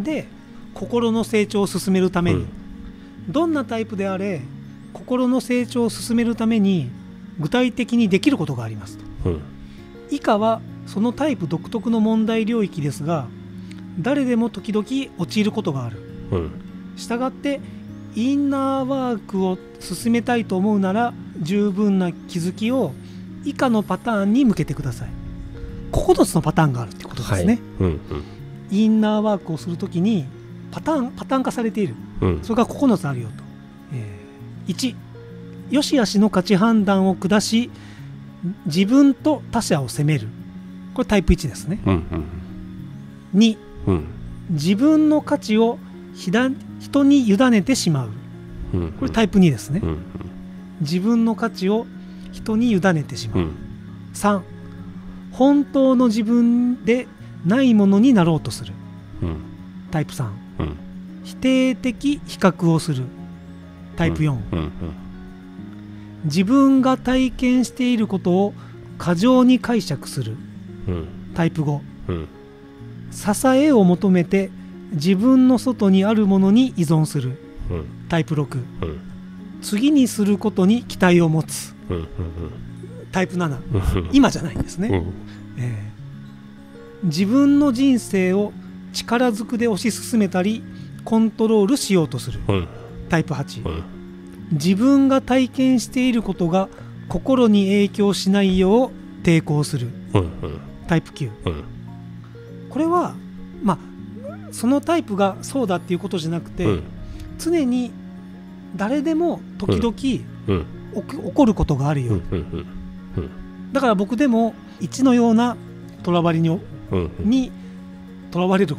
で心の成長を進めるために、どんなタイプであれ心の成長を進めるために具体的にできることがありますと、以下はそのタイプ独特の問題領域ですが、誰でも時々陥ることがある、したがってインナーワークを進めたいと思うなら十分な気づきを以下のパターンに向けてください。9つのパターンがあるってことですね、インナーワークをするときにパターン化されている、それが9つあるよと、1、良し悪しの価値判断を下し自分と他者を責める、これタイプ1ですね、2、自分の価値を人に委ねてしまう、これタイプ2ですね、自分の価値を人に委ねてしまう、3、本当の自分でないものになろうとする、タイプ3、否定的比較をする、タイプ4、自分が体験していることを過剰に解釈する、タイプ5、支えを求めて自分の外にあるものに依存する、タイプ6、次にすることに期待を持つ、タイプ7、今じゃないんですね、自分の人生を力ずくで推し進めたりコントロールしようとする、タイプ8、自分が体験していることが心に影響しないよう抵抗する、タイプ9、これはそのタイプがそうだっていうことじゃなくて、常に誰でも時々、起こることがあるよ、だから僕でも1のようなとらわれにとらわれる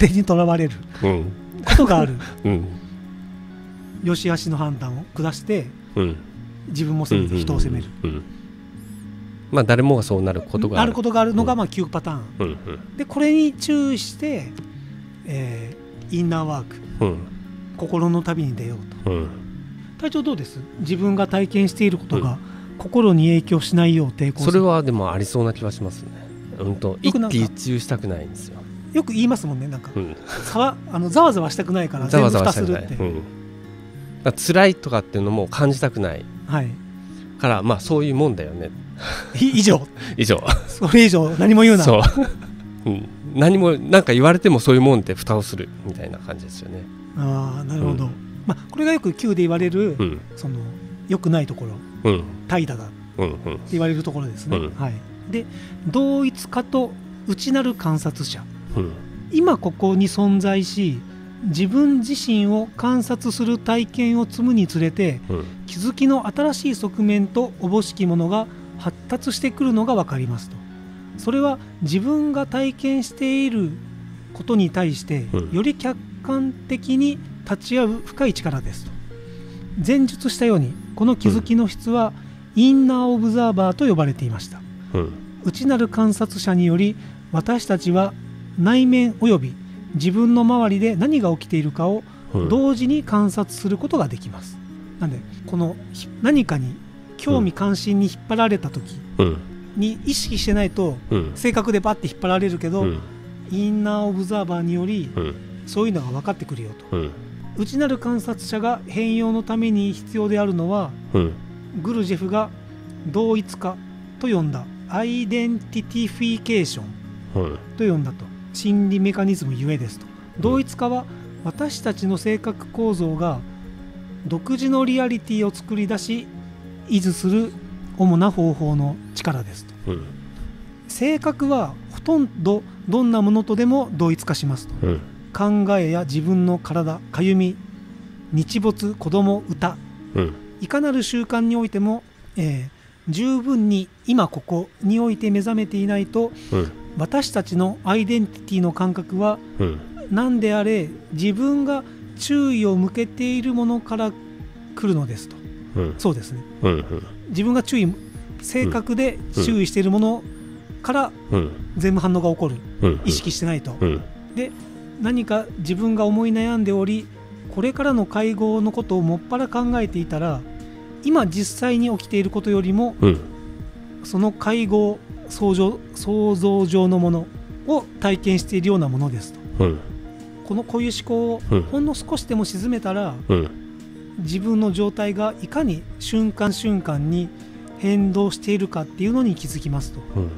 ことがある、よし悪しの判断を下して、自分も責めて人を責める、 誰もがそうなることがあるのが9パターン、でこれに注意して、インナーワーク、心の旅に出ようと、隊長どうです？自分が体験していることが心に影響しないよう抵抗する。 それはでもありそうな気はしますね。一喜一憂したくないんですよ。 よく言いますもんね、なんか、ざわざわしたくないから全部蓋するって、 辛いとかっていうのも感じたくない、からそういうもんだよね以上それ以上何も言うな、 そう、何もなんか言われてもそういうもんで蓋をするみたいな感じですよね。 なるほど、これがよく Q で言われる、その良くないところ、怠惰だって言われるところですね、で同一化と内なる観察者、今ここに存在し自分自身を観察する体験を積むにつれて、気づきの新しい側面とおぼしきものが発達してくるのが分かりますと。それは自分が体験していることに対してより客観的に立ち会う深い力ですと。前述したようにこの気づきの質はインナーオブザーバーと呼ばれていました、内なる観察者により私たちは内面および自分の周りで何が起きているかを同時に観察することができます。なのでこの何かに興味関心に引っ張られた時に意識してないと性格でバッて引っ張られるけど、インナーオブザーバーによりそういうのが分かってくるよと、内なる観察者が変容のために必要であるのは、グルジェフが同一化と呼んだアイデンティティフィケーションと呼んだと、心理メカニズムゆえですと。同一化は私たちの性格構造が独自のリアリティを作り出し維持する主な方法の力ですと、性格はほとんどどんなものとでも同一化しますと、考えや自分の体、かゆみ、日没、子供、歌、いかなる習慣においても、十分に今ここにおいて目覚めていないと、私たちのアイデンティティの感覚は、何であれ自分が注意を向けているものから来るのですと、そうですね、自分が正確で注意しているものから全部反応が起こる、意識してないと、で何か自分が思い悩んでおりこれからの会合のことをもっぱら考えていたら、今実際に起きていることよりも、その会合想像上のものを体験しているようなものですと、 こういう思考をほんの少しでも沈めたら、自分の状態がいかに瞬間瞬間に変動しているかっていうのに気づきますと、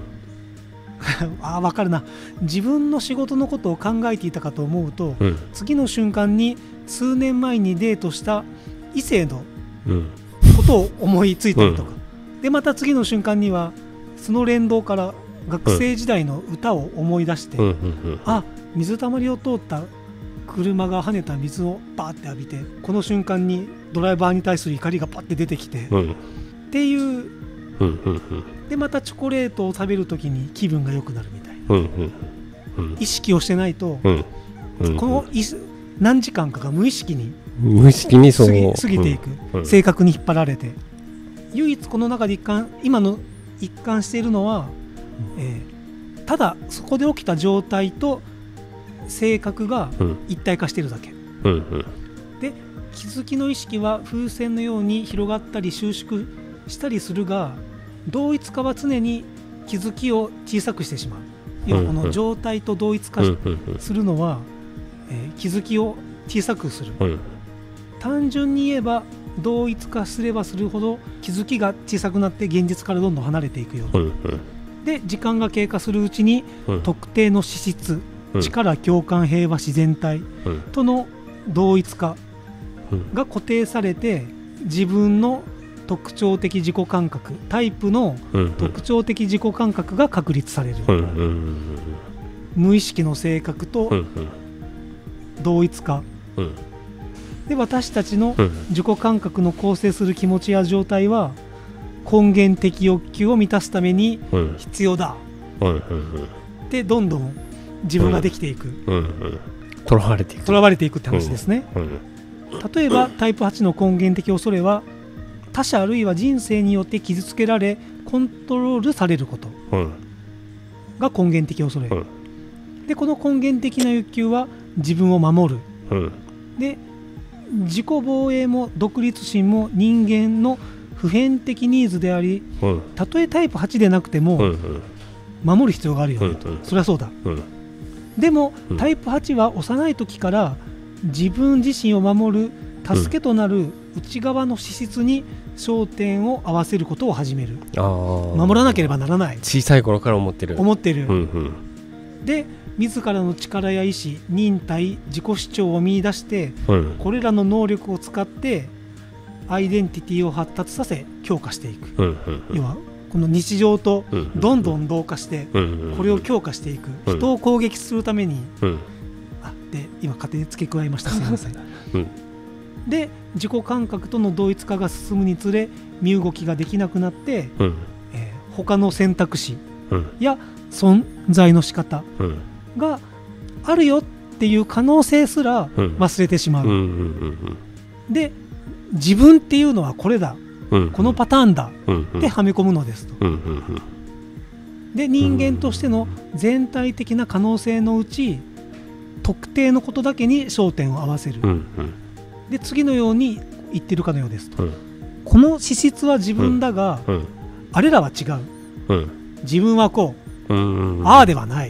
分かるな。自分の仕事のことを考えていたかと思うと、次の瞬間に数年前にデートした異性のことを思いついたりとか、でまた次の瞬間にはその連動から学生時代の歌を思い出して、水たまりを通った車が跳ねた水をバーって浴びて、この瞬間にドライバーに対する怒りがパッて出てきて、っていう、でまたチョコレートを食べるときに気分が良くなるみたいな、意識をしてないと、この何時間かが無意識に過ぎていく、性格に引っ張られて、唯一この中で一貫しているのは、ただそこで起きた状態と性格が一体化しているだけ、で気づきの意識は風船のように広がったり収縮したりするが、同一化は常に気づきを小さくしてしまう。要はこの状態と同一化するのは、気づきを小さくする、単純に言えば同一化すればするほど気づきが小さくなって現実からどんどん離れていくよ、で時間が経過するうちに、特定の資質、力、共感、平和、自然体との同一化が固定されて、自分の特徴的自己感覚、タイプの特徴的自己感覚が確立される、無意識の性格と同一化、で私たちの自己感覚の構成する気持ちや状態は根源的欲求を満たすために必要だ、でどんどん自分ができていく、 とらわれていくって話ですね。例えばタイプ8の根源的恐れは、他者あるいは人生によって傷つけられコントロールされることが根源的恐れ、でこの根源的な欲求は自分を守る、で自己防衛も独立心も人間の普遍的ニーズであり、たとえタイプ8でなくても守る必要があるよね、そりゃそうだ、でもタイプ8は幼い時から自分自身を守る助けとなる内側の資質に焦点を合わせることを始める。守らなければならない、 小さい頃から思ってる、 で自らの力や意志、忍耐、自己主張を見出して、これらの能力を使ってアイデンティティを発達させ強化していく、要はこの日常とどんどん同化して、これを強化していく、人を攻撃するために、で今勝手に付け加えました、すみません、で自己感覚との同一化が進むにつれ身動きができなくなって、他の選択肢や存在の仕方があるよっていう可能性すら忘れてしまう、で自分っていうのはこれだ、このパターンだってはめ込むのですと、で人間としての全体的な可能性のうち特定のことだけに焦点を合わせる、で次のように言ってるかのようですと、この資質は自分だが、あれらは違う、自分はこう、ああではない、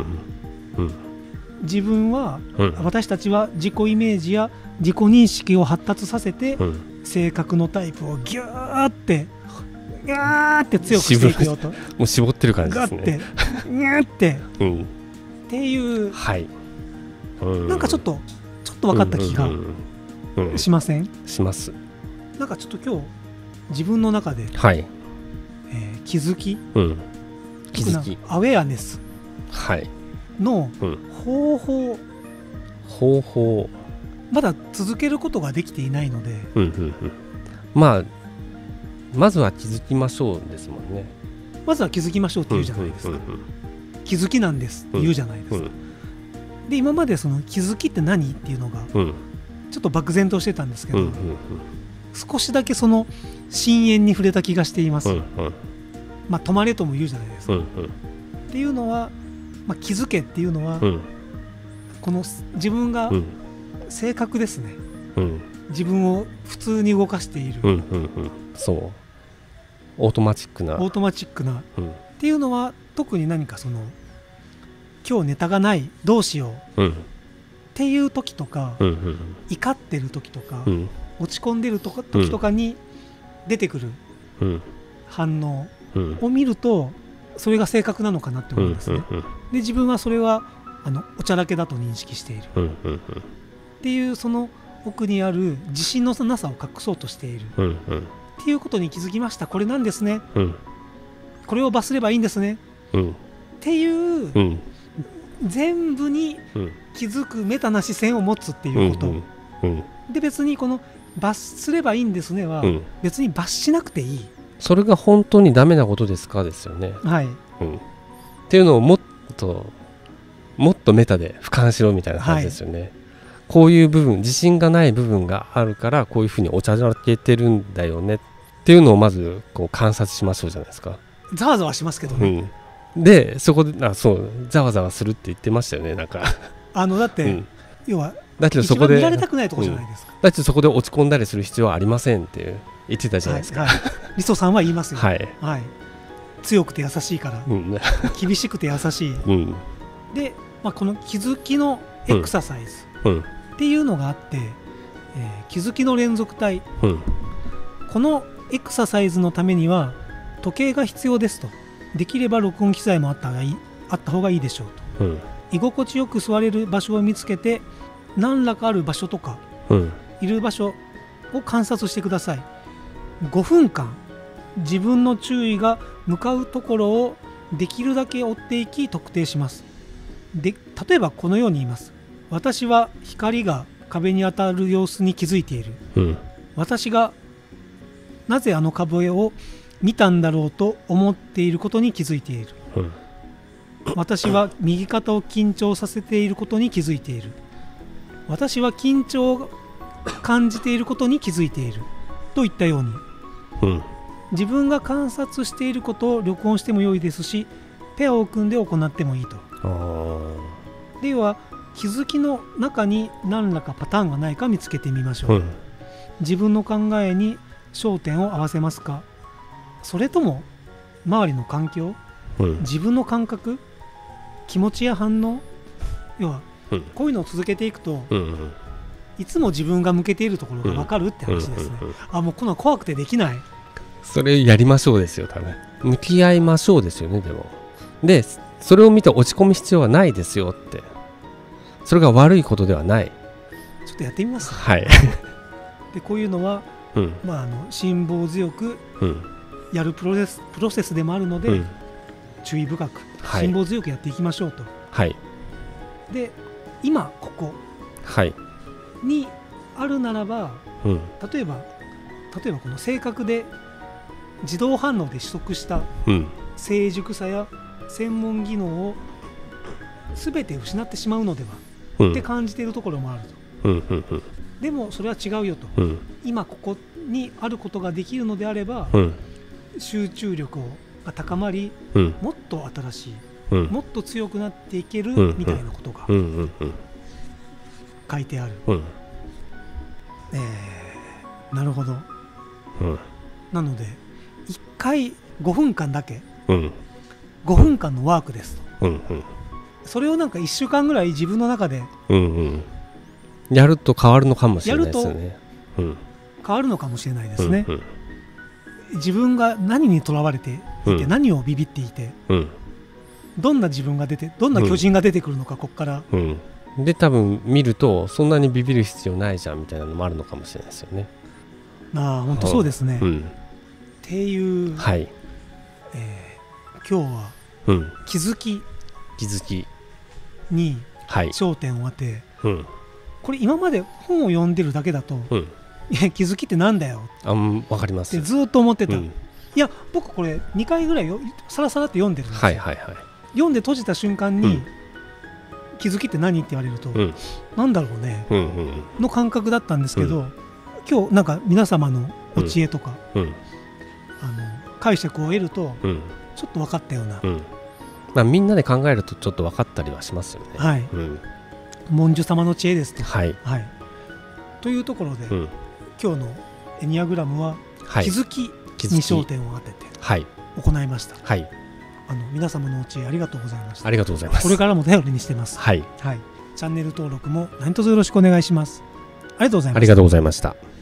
自分は、私たちは自己イメージや自己認識を発達させて、性格のタイプをギューって強くしていくよと、 もう絞ってる感じですね、 ガッてギューって、っていう、なんかちょっと分かった気がしません？ します。 なんかちょっと今日自分の中で、気づき、アウェアネスの方法、まだ続けることができていないので、 まずは気づきましょうですもんね。 まずは気づきましょうって言うじゃないですか、気づきなんですって言うじゃないですか、で今までその気づきって何っていうのがちょっと漠然としてたんですけど、少しだけその深淵に触れた気がしています、止まれとも言うじゃないですか、っていうのは、気づけっていうのは、この自分が性格ですね、自分を普通に動かしている、 そうオートマチックな、 っていうのは特に何かその今日ネタがないどうしよう、 っていう時とか、怒ってる時とか、落ち込んでる時とかに出てくる反応を見ると、それが正確なのかなって思うんですね。で自分はそれはおちゃらけだと認識しているっていう、その奥にある自信のなさを隠そうとしているっていうことに気づきました。これなんですね、これを罰すればいいんですね、っていう、全部に気づくメタな視線を持つっていうこと、で別にこの罰すればいいんですねは、別に罰しなくていい、 それが本当にダメなことですかですよね。 はい、 っていうのをもっとメタで俯瞰しろみたいな感じですよね。こういう部分、自信がない部分があるからこういうふうにおちゃらけてるんだよねっていうのをまずこう観察しましょうじゃないですか。 ざわざわしますけどね、 でそこでざわざわするって言ってましたよね。なんかだって、要はだけどそこで一番見られたくないところじゃないですか、 だってそこで落ち込んだりする必要はありませんって言ってたじゃないですか。 リソさんは言いますよ、 はい強くて優しいから、厳しくて優しい、で、この気づきのエクササイズっていうのがあって、気づきの連続体、このエクササイズのためには時計が必要ですと、できれば録音機材もあった方がいいでしょうと、居心地よく座れる場所を見つけて、何らかある場所とか、いる場所を観察してください。5分間自分の注意が向かうところをできるだけ追っていき特定します。で例えばこのように言います。私は光が壁に当たる様子に気づいている、私がなぜあの壁を見たんだろうと思っていることに気づいている、私は右肩を緊張させていることに気づいている、私は緊張を感じていることに気づいているといったように、自分が観察していることを録音しても良いですし、ペアを組んで行ってもいいと。では気づきの中に何らかパターンがないか見つけてみましょう、自分の考えに焦点を合わせますか、それとも周りの環境、自分の感覚、気持ちや反応、要は、こういうのを続けていくと、いつも自分が向けているところが分かるって話ですね。もうこんなの怖くてできない。 それやりましょうですよ。多分向き合いましょうですよね。でそれを見て落ち込む必要はないですよって、それが悪いことではない。 ちょっとやってみます、でこういうのは、辛抱強くやるプロセスでもあるので、注意深く辛抱強くやっていきましょうと、で今ここにあるならば、例えばこの性格で自動反応で取得した成熟さや専門技能を全て失ってしまうのでは、って感じているところもあると、でもそれは違うよと、今ここにあることができるのであれば、集中力が高まり、もっと新しい、もっと強くなっていけるみたいなことが書いてある、なるほど、なので1回5分間だけ、5分間のワークですと、それをなんか1週間ぐらい自分の中で、 やると変わるのかもしれないですよね。 変わるのかもしれないですね。自分が何にとらわれていて、何をビビっていて、どんな自分が出て、どんな巨人が出てくるのか、ここから、 で多分見るとそんなにビビる必要ないじゃんみたいなのもあるのかもしれないですよね。 本当そうですね、っていう、今日は、気づきに焦点を当て、これ今まで本を読んでるだけだと、気づきってなんだよ分かりますってずっと思ってた、いや僕これ2回ぐらいさらさらって読んでるんですよ、読んで閉じた瞬間に、気づきって何って言われると、なんだろうね、の感覚だったんですけど、今日なんか皆様のお知恵とか、解釈を得ると、ちょっと分かったような、 みんなで考えるとちょっと分かったりはしますよね。 文殊様の知恵ですと、というところで、今日のエニアグラムは気づきに焦点を当てて行いました。皆様のお知恵ありがとうございました。 ありがとうございます。 これからも頼りにしてます。 チャンネル登録も何卒よろしくお願いします。ありがとうございました。 ありがとうございました。